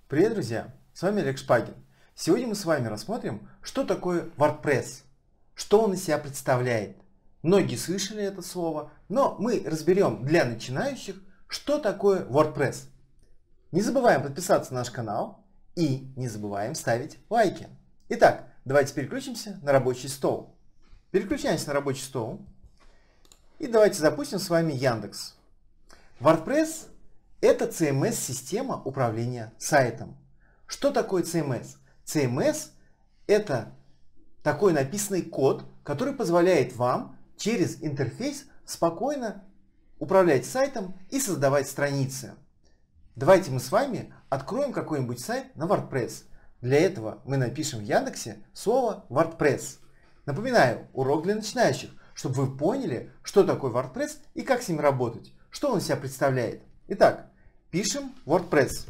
Привет, друзья! С вами Олег Шпагин. Сегодня мы с вами рассмотрим, что такое WordPress, что он из себя представляет. Многие слышали это слово, но мы разберем для начинающих, что такое WordPress. Не забываем подписаться на наш канал и не забываем ставить лайки. Итак, давайте переключимся на рабочий стол. Переключаемся на рабочий стол и давайте запустим с вами Яндекс. WordPress — это CMS-система управления сайтом. Что такое CMS? CMS — это такой написанный код, который позволяет вам через интерфейс спокойно управлять сайтом и создавать страницы. Давайте мы с вами откроем какой-нибудь сайт на WordPress. Для этого мы напишем в Яндексе слово WordPress. Напоминаю, урок для начинающих, чтобы вы поняли, что такое WordPress и как с ним работать, что он из себя представляет. Итак, пишем WordPress.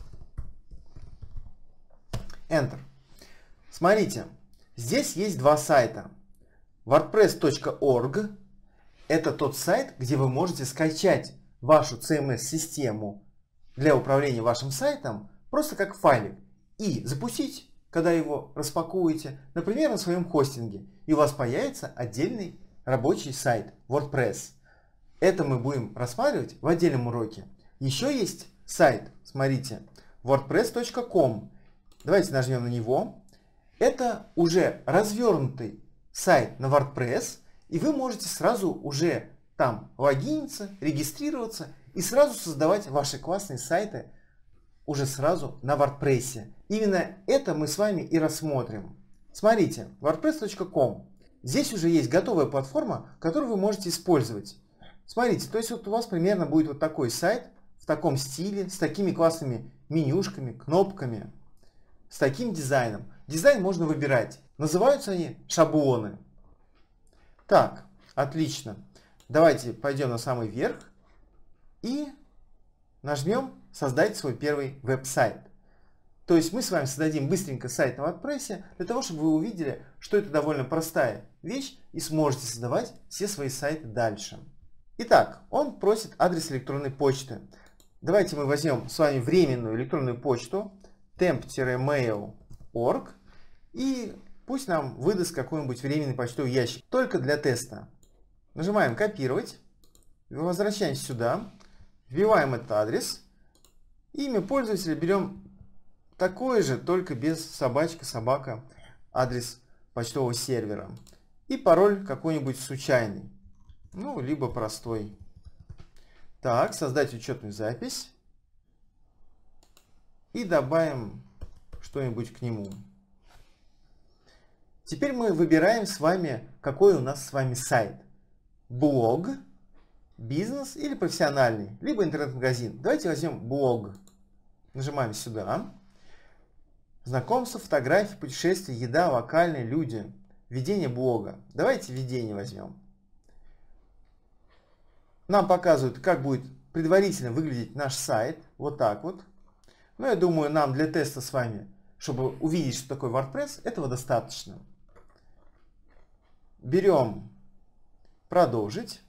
Enter. Смотрите, здесь есть два сайта. WordPress.org — это тот сайт, где вы можете скачать вашу CMS-систему для управления вашим сайтом просто как файлик и запустить, когда его распакуете, например, на своем хостинге, и у вас появится отдельный рабочий сайт WordPress. Это мы будем рассматривать в отдельном уроке. Еще есть сайт, смотрите, wordpress.com. Давайте нажмем на него. Это уже развернутый сайт на WordPress, и вы можете сразу уже там логиниться, регистрироваться и сразу создавать ваши классные сайты уже сразу на WordPress. Именно это мы с вами и рассмотрим. Смотрите, wordpress.com. Здесь уже есть готовая платформа, которую вы можете использовать. Смотрите, то есть вот у вас примерно будет вот такой сайт в таком стиле, с такими классными менюшками, кнопками, с таким дизайном. Дизайн можно выбирать. Называются они шаблоны. Так, отлично. Давайте пойдем на самый верх и нажмем «Создать свой первый веб-сайт». То есть мы с вами создадим быстренько сайт на WordPress для того, чтобы вы увидели, что это довольно простая вещь и сможете создавать все свои сайты дальше. Итак, он просит адрес электронной почты. Давайте мы возьмем с вами временную электронную почту temp-mail.org и пусть нам выдаст какой-нибудь временный почтовый ящик только для теста. Нажимаем «Копировать», возвращаемся сюда, вбиваем этот адрес, имя пользователя берем такое же, только без собачка, собака, адрес почтового сервера и пароль какой-нибудь случайный, ну либо простой. Так, создать учетную запись и добавим что-нибудь к нему. Теперь мы выбираем с вами, какой у нас с вами сайт. Блог, бизнес или профессиональный, либо интернет-магазин. Давайте возьмем блог. Нажимаем сюда. Знакомство, фотографии, путешествия, еда, локальные люди. Введение блога. Давайте введение возьмем. Нам показывают, как будет предварительно выглядеть наш сайт. Вот так вот. Но я думаю, нам для теста с вами, чтобы увидеть, что такое WordPress, этого достаточно. Берем «Продолжить».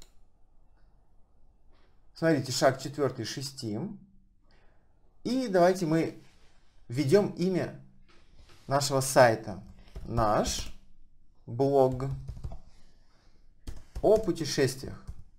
Смотрите, шаг 4 шестим. И давайте мы введем имя нашего сайта. Наш блог о путешествиях.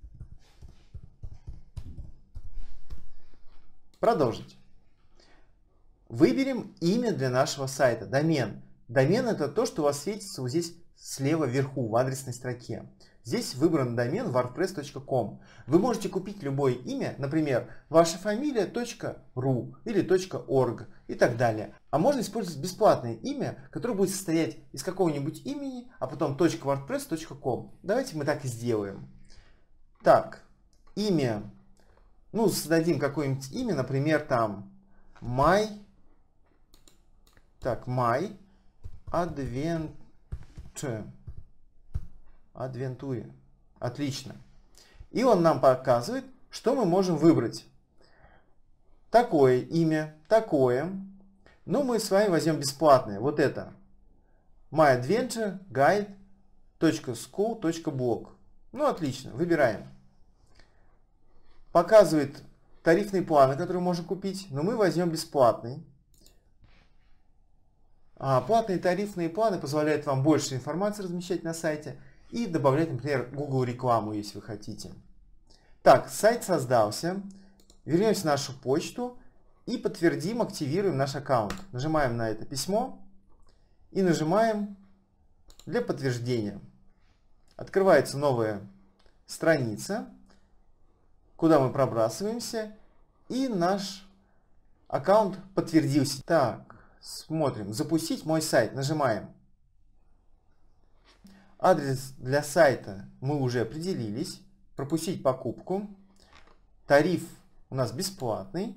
Продолжить. Выберем имя для нашего сайта. Домен. Домен — это то, что у вас светится вот здесь слева вверху в адресной строке. Здесь выбран домен wordpress.com. Вы можете купить любое имя, например, ваша фамилия.ru или .org и так далее. А можно использовать бесплатное имя, которое будет состоять из какого-нибудь имени, а потом .wordpress.com. Давайте мы так и сделаем. Так, имя. Ну, создадим какое-нибудь имя, например, там My Adventure. Отлично. И он нам показывает, что мы можем выбрать. Такое имя, такое. Но мы с вами возьмем бесплатное. Вот это. myadventureguide.school.blog. Ну, отлично. Выбираем. Показывает тарифные планы, которые можно купить. Но мы возьмем бесплатный. платные тарифные планы позволяют вам больше информации размещать на сайте и добавлять, например, Google рекламу, если вы хотите. Так, сайт создался. Вернемся в нашу почту и подтвердим, активируем наш аккаунт. Нажимаем на это письмо и нажимаем для подтверждения. Открывается новая страница, куда мы пробрасываемся, и наш аккаунт подтвердился. Так, смотрим. Запустить мой сайт. Нажимаем. Адрес для сайта мы уже определились. Пропустить покупку. Тариф у нас бесплатный.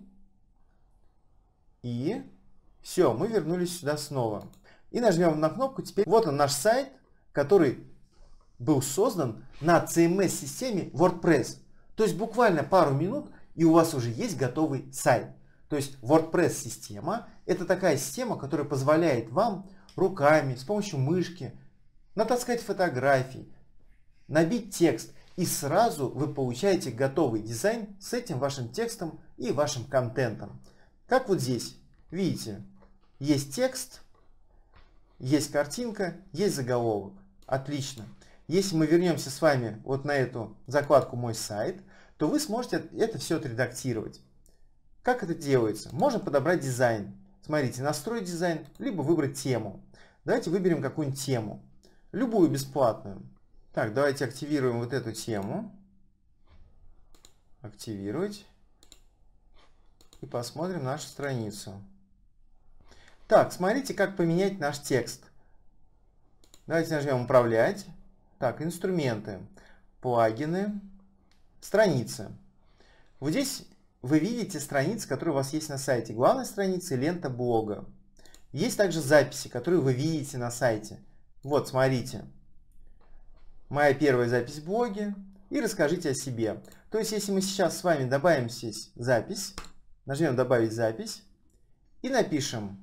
И все, мы вернулись сюда снова. И нажмем на кнопку. Теперь вот он наш сайт, который был создан на CMS-системе WordPress. То есть буквально пару минут, и у вас уже есть готовый сайт. То есть WordPress-система — это такая система, которая позволяет вам руками, с помощью мышки, натаскать фотографии, набить текст, и сразу вы получаете готовый дизайн с этим вашим текстом и вашим контентом. Как вот здесь. Видите, есть текст, есть картинка, есть заголовок. Отлично. Если мы вернемся с вами вот на эту закладку «Мой сайт», то вы сможете это все отредактировать. Как это делается? Можно подобрать дизайн. Смотрите, настроить дизайн, либо выбрать тему. Давайте выберем какую-нибудь тему. Любую бесплатную. Так, давайте активируем вот эту тему. Активировать. И посмотрим нашу страницу. Так, смотрите, как поменять наш текст. Давайте нажмем «Управлять». Так, инструменты, плагины, страницы. Вот здесь вы видите страницы, которые у вас есть на сайте. Главная страница и лента блога. Есть также записи, которые вы видите на сайте. Вот, смотрите. Моя первая запись в блоге. И расскажите о себе. То есть, если мы сейчас с вами добавим здесь запись, нажмем «Добавить запись» и напишем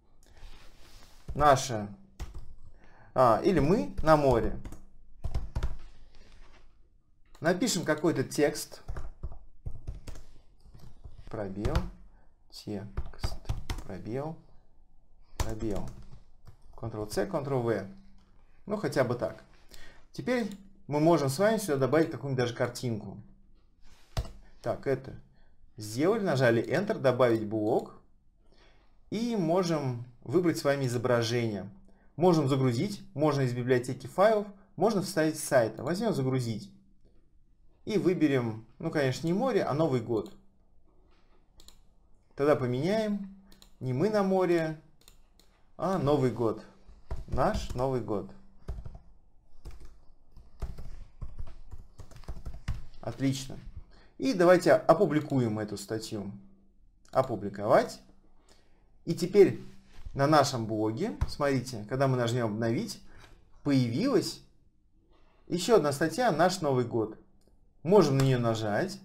«Наша» или «Мы на море». Напишем какой-то текст. Пробел. Текст. Пробел. Пробел. Ctrl-C, Ctrl-V. Ну, хотя бы так. Теперь мы можем с вами сюда добавить какую-нибудь даже картинку. Так, это сделали. Нажали Enter, добавить блок. И можем выбрать с вами изображение. Можем загрузить. Можно из библиотеки файлов. Можно вставить с сайта. Возьмем загрузить. И выберем, ну, конечно, не море, а Новый год. Тогда поменяем. Не мы на море, а Новый год. Наш Новый год. Отлично. И давайте опубликуем эту статью. Опубликовать. И теперь на нашем блоге, смотрите, когда мы нажмем «Обновить», появилась еще одна статья «Наш Новый год». Можем на нее нажать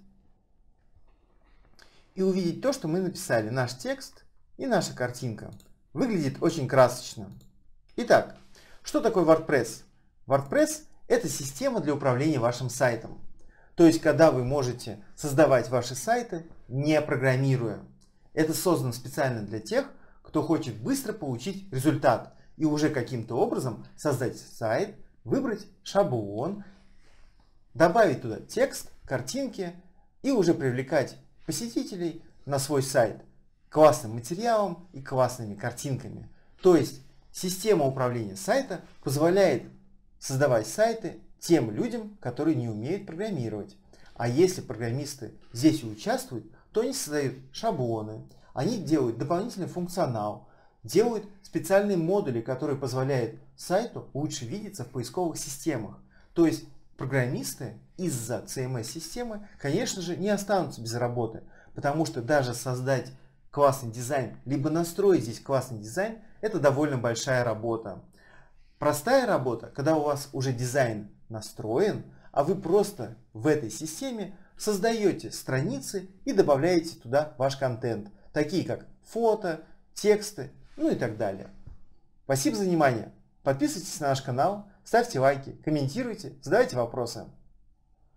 и увидеть то, что мы написали. Наш текст и наша картинка. Выглядит очень красочно. Итак, что такое WordPress? WordPress — это система для управления вашим сайтом. То есть, когда вы можете создавать ваши сайты, не программируя. Это создано специально для тех, кто хочет быстро получить результат и уже каким-то образом создать сайт, выбрать шаблон, добавить туда текст, картинки и уже привлекать посетителей на свой сайт классным материалом и классными картинками. То есть система управления сайта позволяет создавать сайты тем людям, которые не умеют программировать. А если программисты здесь участвуют, то они создают шаблоны, они делают дополнительный функционал, делают специальные модули, которые позволяют сайту лучше видеться в поисковых системах. То есть программисты из-за CMS-системы, конечно же, не останутся без работы, потому что даже создать классный дизайн, либо настроить здесь классный дизайн, это довольно большая работа. Простая работа, когда у вас уже дизайн настроен, а вы просто в этой системе создаете страницы и добавляете туда ваш контент, такие как фото, тексты, ну и так далее. Спасибо за внимание. Подписывайтесь на наш канал, ставьте лайки, комментируйте, задавайте вопросы.